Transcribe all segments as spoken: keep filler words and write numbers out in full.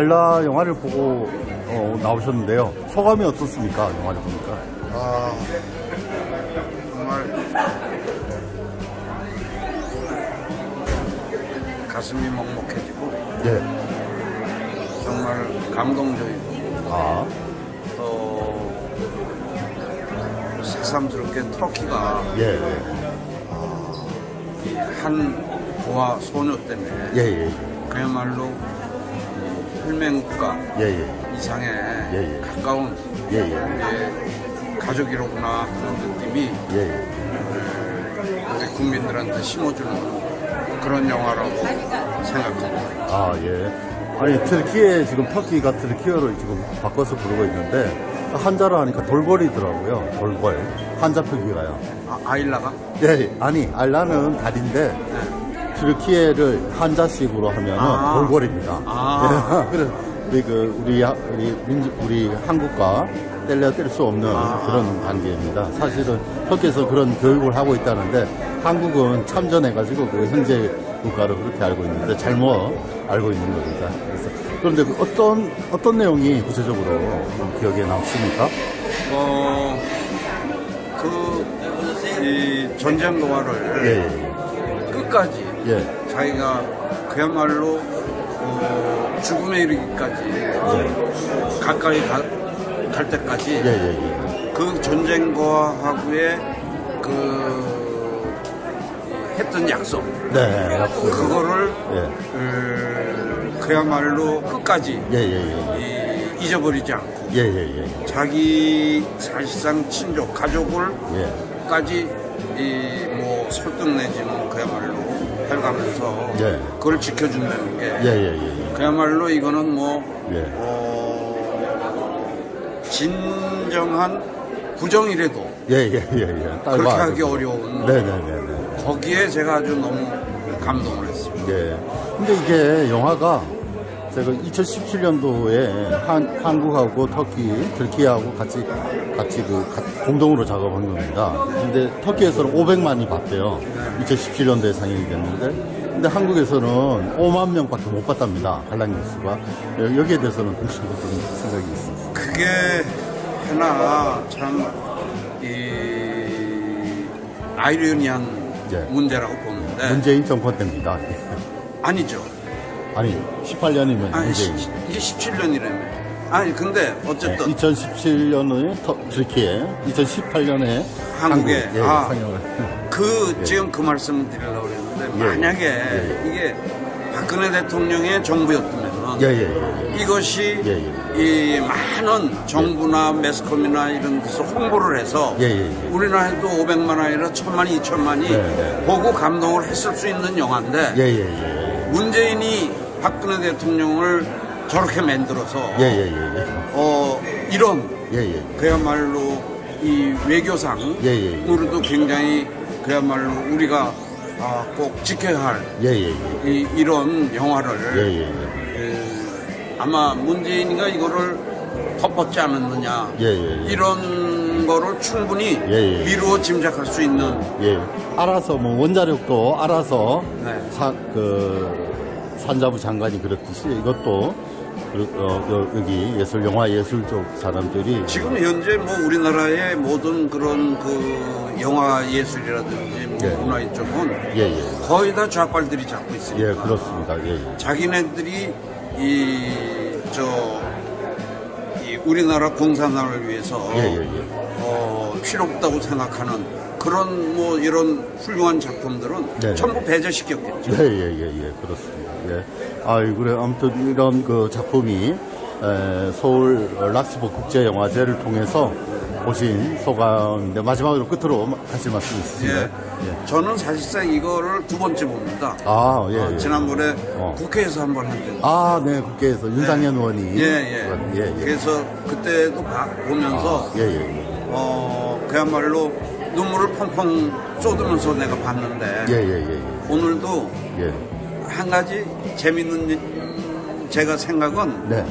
알라 영화를 보고 어, 나오셨는데요. 소감이 어떻습니까? 영화를 보니까. 아, 정말 가슴이 먹먹해지고 예. 정말 감동적이고 아. 또 새삼스럽게 터키가 예. 예. 한 고아 소녀 때문에 예. 예. 그야말로 혈맹국가 예. 예. 이상의 예. 예. 가까운 예. 예. 예, 가족이로구나 그런 느낌이 예. 예. 우리 국민들한테 심어주는 그런 영화라고 생각합니다. 아, 예. 아니, 트르키에 지금 터키가 트르키어를 지금 바꿔서 부르고 있는데 한자로 하니까 돌벌이더라고요. 돌벌. 한자 표기가요. 아, 아일라가? 예, 아니, 알라는 달인데 네. 트르키에를 한자식으로 하면 아. 돌벌입니다. 아. 예, 그래서 우리 그 우리 우리 민주 우리 한국과 뗄래야 뗄 수 없는 아. 그런 관계입니다. 사실은 터키에서 그런 교육을 하고 있다는데 한국은 참전해가지고 그 현재 국가를 그렇게 알고 있는데 잘못 알고 있는 겁니다. 그래서 그런데 그 어떤 어떤 내용이 구체적으로 좀 기억에 남습니까? 어, 그 이 전쟁 노화를 예, 예. 끝까지 예. 자기가 그야말로 어, 죽음에 이르기까지 예. 가까이 가, 갈 때까지 예, 예, 예. 그 전쟁과하고의 그 했던 약속 네, 약속. 그거를 예. 음, 그야말로 끝까지 예, 예, 예. 이, 잊어버리지 않고 예, 예, 예. 자기 사실상 친족 가족을 예. 까지 이 뭐 설득 내지는 그야말로 해가면서 예. 그걸 지켜준다는 게 예, 예, 예. 그야말로 이거는 뭐 예. 어, 진정한 부정이라도 예, 예, 예, 예. 그렇게 하기 어려운 네네네. 거기에 제가 아주 너무 감동을 했습니다. 예. 근데 이게 영화가 제가 이천십칠 년도에 한, 한국하고 터키, 트르키하고 같이, 같이 그, 공동으로 작업한 겁니다. 근데 터키에서는 오백만이 봤대요. 이천십칠 년도에 상영이 됐는데. 근데 한국에서는 오만 명밖에 못 봤답니다. 관람 뉴스가. 여기에 대해서는 혹시 어떤 생각이 있습니까? 그게 하나 참, 이, 아이러니한 예. 문제라고 보는데. 문재인 정권 때입니다. 아니죠. 아니, 십팔 년이면 아니, 문재인. 시, 이게 십칠 년이라며. 아니, 근데 어쨌든. 네, 이천십칠 년에 터, 트르키에, 이천십팔 년에 한국에. 한국, 예, 아, 상영을. 그, 예. 지금 그 말씀을 드리려고 그랬는데, 예. 만약에 예. 이게 박근혜 대통령의 정부였다면, 예, 예, 예. 이것이 예, 이 많은 정부나 매스컴이나 이런 데서 홍보를 해서, 예, 예, 예. 우리나라에도 오백만 아니라 천만이, 이천만이 네, 네. 보고 감동을 했을 수 있는 영화인데, 예, 예, 예. 문재인이 박근혜 대통령을 저렇게 만들어서, 예, 예, 예, 예. 어, 이런, 예, 예. 그야말로 이 외교상으로도 예, 예, 예. 굉장히 그야말로 우리가 아, 꼭 지켜야 할 예, 예, 예. 이, 이런 영화를 예, 예, 예. 에, 아마 문재인이가 이거를 덮었지 않았느냐 예, 예, 예. 이런 거를 충분히 예, 예. 미루어 짐작할 수 있는 예. 알아서, 뭐, 원자력도 알아서, 네. 사, 그, 산자부 장관이 그랬듯이 이것도, 그, 어, 여기 예술, 영화 예술 쪽 사람들이. 지금 현재 뭐 우리나라의 모든 그런 그 영화 예술이라든지 뭐 예. 문화 이쪽은 예, 예. 거의 다 좌빨들이 잡고 있습니다. 예, 그렇습니다. 예, 예. 자기네들이 이, 저, 이 우리나라 공산화를 위해서 예, 예, 예. 어, 필요 없다고 생각하는 그런 뭐 이런 훌륭한 작품들은 네. 전부 배제시켰겠죠. 예, 예, 예, 예, 그렇습니다. 예. 아, 그래. 아무튼 이런 그 작품이 에, 서울 락스버 국제영화제를 통해서 보신 소감인데 마지막으로 끝으로 하실 말씀 있으신가요? 예. 예. 저는 사실상 이거를 두 번째 봅니다. 아, 예, 어, 예. 지난번에 어. 국회에서 한번 했는데. 아, 네, 국회에서 윤상현 의원이. 예, 예. 예, 예. 그래서 그때도 봐, 보면서 아, 예, 예. 어, 그야말로 눈물을 펑펑 쏟으면서 내가 봤는데 예, 예, 예. 오늘도 예. 한 가지 재밌는 음, 제가 생각은 네.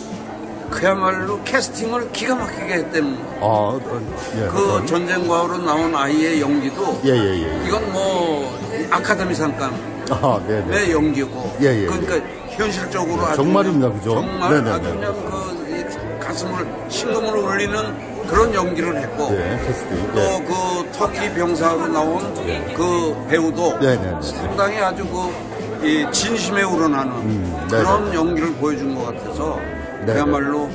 그야말로 캐스팅을 기가 막히게 했다는 아, 어떤, 예. 그 어떤? 전쟁과로 나온 아이의 연기도 예, 예, 예. 이건 뭐 아카데미 상감의 아, 네, 네. 연기고 예, 예, 그러니까 현실적으로 아주 정말입니다, 그죠? 정말 네네네. 아주 그냥 그 이 가슴을 심금을 울리는 그런 연기를 했고 네, 캐스팅. 또 네. 그 터키 병사로 나온 그 배우도 네네네. 상당히 아주 그 이 진심에 우러나는 음, 그런 연기를 보여준 것 같아서 네네. 그야말로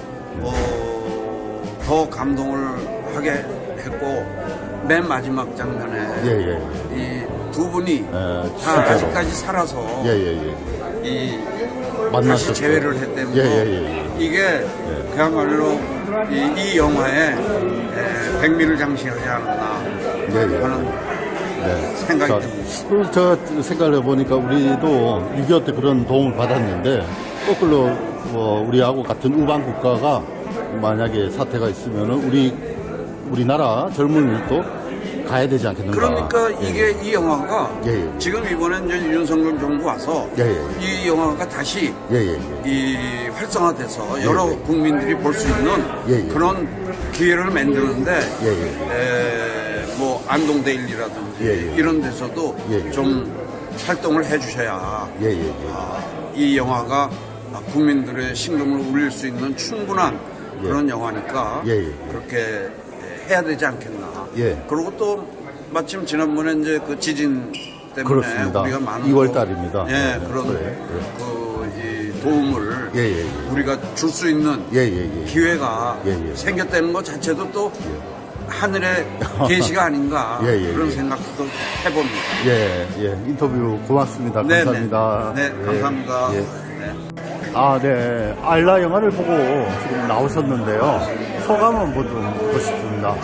어, 더 감동을 하게 했고 맨 마지막 장면에 예, 예. 이 두 분이 예, 다 실제로. 아직까지 살아서 예, 예, 예. 이 만났었죠. 다시 재회를 했다면 예, 예, 예, 예. 이게 그야말로 이, 이 영화에 에, 백미를 장식하지 않았나 예, 예. 하는 네. 생각이 자, 듭니다. 그리고 제가 생각을 해보니까 우리도 육이오 때 그런 도움을 받았는데 거꾸로 뭐 우리하고 같은 우방 국가가 만약에 사태가 있으면은 우리 우리나라 젊은이도 가야 되지 않겠는가. 그러니까 예. 이게 이 영화가 예, 예. 지금 이번에 이제 윤석열 정부 와서 예, 예. 이 영화가 다시 예, 예, 예. 이 활성화돼서 여러 예. 국민들이 볼 수 있는 예, 예. 그런 기회를 만드는데 예, 예. 에, 뭐 안동데일리라든지 예, 예. 이런 데서도 예, 예. 좀 활동을 해주셔야 예, 예, 예. 아, 이 영화가 국민들의 심금을 울릴 수 있는 충분한 예. 그런 영화니까 예, 예. 그렇게 해야 되지 않겠나. 예. 그리고 또 마침 지난번에 이제 그 지진 때문에 그렇습니다. 우리가 많은 이월 거, 달입니다. 예, 네, 그런 그래, 그 이 도움을 예, 예, 예. 우리가 줄 수 있는 예, 예, 예. 기회가 예, 예. 생겼다는 것 자체도 또 하늘의 계시가 아닌가 예, 예, 그런 예. 생각도 해봅니다. 예, 예. 인터뷰 고맙습니다. 네, 감사합니다. 네, 네, 감사합니다. 예. 네. 아, 네. 알라 영화를 보고 지금 나오셨는데요. 소감 한번 좀 보십니다.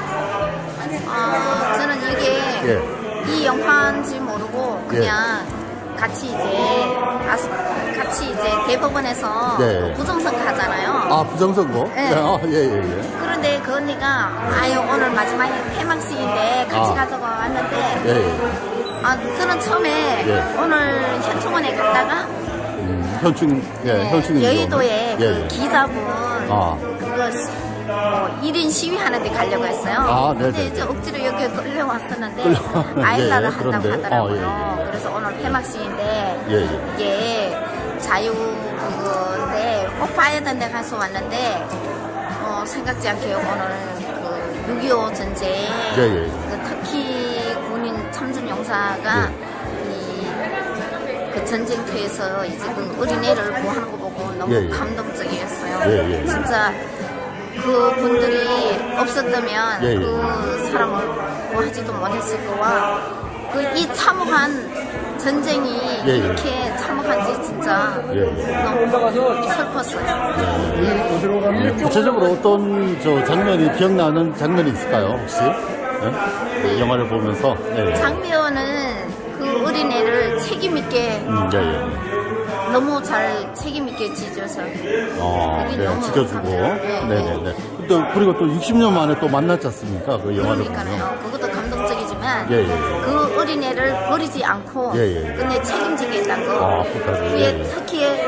아, 저는 이게 예. 이 영화인지 모르고 그냥 같이 이제 아스- 같이 이제 대법원에서 네. 부정선거 하잖아요. 아, 부정선거? 네. 아, 예, 예, 예. 그런데 그 언니가 아유 오늘 마지막에 폐막식인데 같이 아. 가자고 왔는데 예, 예. 아 저는 처음에 예. 오늘 현충원에 갔다가 음, 현충, 예, 네, 현충이. 여의도에 그 예, 예. 기자분 아. 그거 시- 뭐 일 인 시위하는 데 가려고 했어요. 아, 네네. 근데 이제 억지로 여기 끌려왔었는데 끌려- 아일라를 예, 한다고 그런데? 하더라고요. 아, 예, 예. 그래서 오늘 폐막식인데 예, 예. 이게 자유 그건데 꼭 봐야 된다 해서 왔는데 어, 생각지 않게 오늘 그 육이오 전쟁 예, 예. 그 터키 군인 참전 용사가 예. 이 그 전쟁터에서 이제 그 어린애를 구하는 거 보고 너무 예, 예. 감동적이었어요. 예, 예. 진짜 그 분들이 없었다면 예, 예. 그 사람을 구하지도 못했을 거와 그 이 참혹한 전쟁이 예, 예. 이렇게 참혹한지 진짜 예, 예. 너무 슬펐어요. 예, 구체적으로 어떤 저 장면이 기억나는 장면이 있을까요, 혹시? 예? 예, 영화를 보면서. 예, 예. 장미호는 그 어린애를 책임있게 음, 예, 예. 너무 잘 책임있게 지져서 아, 그게 네, 너무 지켜주고. 감사해요. 네, 네네네. 또, 그리고 또 육십 년 만에 또 만났지 않습니까? 그 영화를 보면. 그러니까요. 그것도 감동적이지만 예, 예, 예. 그 어린애를 버리지 않고 예, 예. 근데 책임지겠다는 거. 아, 끝까지. 그게 예, 예. 터키에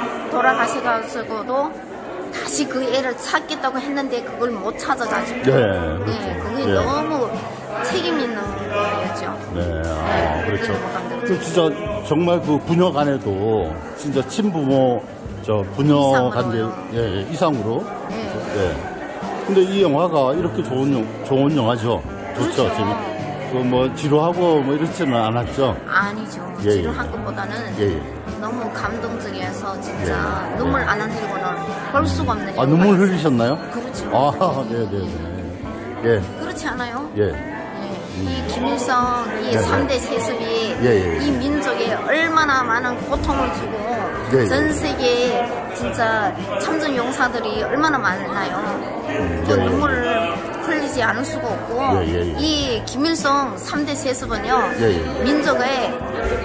돌아가셔가지고도 다시 그 애를 찾겠다고 했는데 그걸 못 찾아가지고. 예, 그렇죠. 네, 그게 예. 너무 책임 있는 거였죠. 네, 아, 그렇죠. 너무 감동적이죠. 그 진짜 정말 그 부녀 간에도 진짜 친부모, 저 부녀 관계, 이상으로요. 예, 예, 이상으로. 네. 예. 근데 이 영화가 이렇게 좋은, 영- 좋은 영화죠. 좋죠. 그렇죠. 재밌, 그뭐 지루하고 뭐 이렇지는 않았죠. 아니죠. 예, 예. 지루한 것보다는 예, 예. 너무 감동적이어서 진짜 예. 눈물 안 흘리고는 볼 수가 없는 아, 눈물 영화였어요. 흘리셨나요? 그렇죠. 아, 네네네. 예, 그렇지 않아요? 예. 네. 이 김일성 이 네, 삼 대 네. 세습이 예, 예. 이 민족에 얼마나 많은 고통을 주고 네, 예. 전 세계에 진짜 참전 용사들이 얼마나 많나요? 그 예, 예. 눈물을 흘리지 않을 수가 없고 예, 예, 예. 이 김일성 삼 대 세습은요 예, 예. 민족의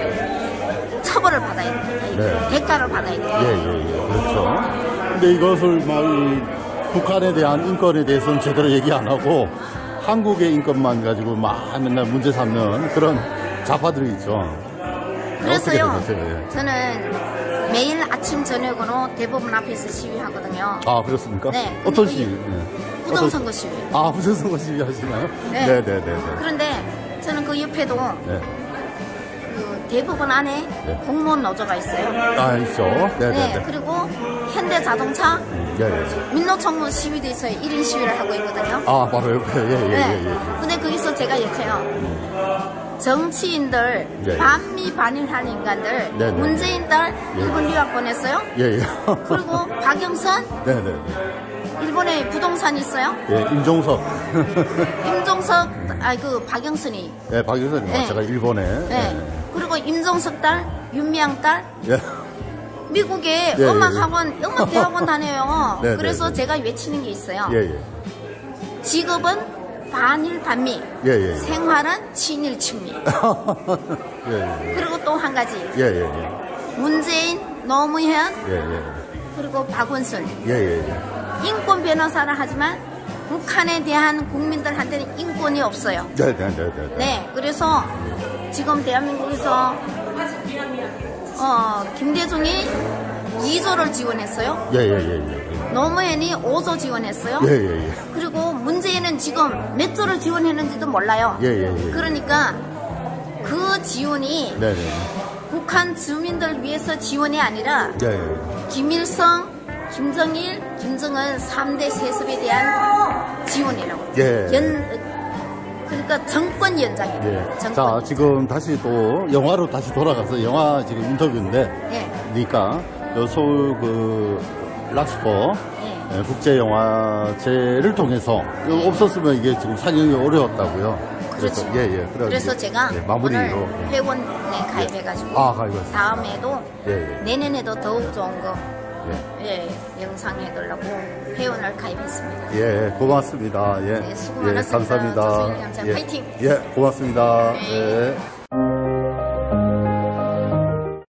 처벌을 받아야 돼요. 네. 대가를 받아야 돼요. 예, 예, 예. 그렇죠. 근데 이것을 막, 이 북한에 대한 인권에 대해서는 제대로 얘기 안 하고, 한국의 인권만 가지고 막 맨날 문제 삼는 그런 좌파들이 있죠. 그래서요, 어떻게 생각하세요? 예. 저는 매일 아침 저녁으로 대법원 앞에서 시위하거든요. 아, 그렇습니까? 네. 어떤 근데 시위? 그게 예. 부정선거 시위. 어떤- 아, 부정선거 시위 하시나요? 네. 네네네. 그런데 저는 그 옆에도 네. 그 대부분 안에 네. 공무원 노조가 있어요. 아, 있죠. 네네네. 네, 그리고 현대자동차 음, 예, 예. 민노총무 시위도 있어요. 일 인 시위를 하고 있거든요. 아, 바로 옆에. 예, 예, 네. 예, 예. 근데 거기서 제가 여쭤요. 정치인들, 예. 반미 반일한 인간들, 네네. 문재인 딸 예. 일본 유학 보냈어요. 예, 예. 그리고 박영선 네네. 일본에 부동산 있어요. 예, 임종석. 임종석, 아 그 박영선이. 예, 박영선이 네. 제가 일본에. 네. 그리고 임종석 딸, 윤미향 딸, 예. 미국에 예, 음악학원, 음악대학원 다녀요. 네, 그래서 네, 네. 제가 외치는 게 있어요. 예, 예. 직업은 반일 반미, 예, 예. 생활은 친일 친미. 예, 예. 그리고 또 한 가지 예, 예, 예. 문재인, 노무현, 예, 예. 그리고 박원순 예, 예, 예. 인권 변호사를 하지만 북한에 대한 국민들한테는 인권이 없어요. 네, 네, 네, 네. 네, 그래서 지금 대한민국에서 어, 김대중이 이 조를 지원했어요. 예, 예, 예, 예. 노무현이 오 조 지원했어요. 예, 예, 예. 그리고 문재인은 지금 몇 조를 지원했는지도 몰라요. 예, 예, 예. 그러니까 그 지원이 네, 네. 북한 주민들 위해서 지원이 아니라 예, 예. 김일성, 김정일, 김정은 삼 대 세습에 대한 지원이라고. 예. 연, 그러니까 정권 연장이에요. 예. 정권 자, 연장. 지금 다시 또 영화로 다시 돌아가서 영화 지금 인터뷰인데, 네. 그러니까 요 서울 그 락스퍼 네. 예, 국제영화제를 통해서 이거 없었으면 이게 지금 상영이 어려웠다고요. 그래서 그렇죠. 예, 예. 그래서 그래서 이제, 제가 예, 마무리로 오늘 예. 회원에 가입해가지고 아, 가입했어요. 다음에도 예, 예. 내년에도 더욱 좋은 거 예. 예, 영상 해달라고 회원을 가입했습니다. 예, 고맙습니다. 예, 네, 수고 예, 많았습니다. 감사합니다. 조선일 영상 예, 파이팅! 예, 고맙습니다. 네. 예.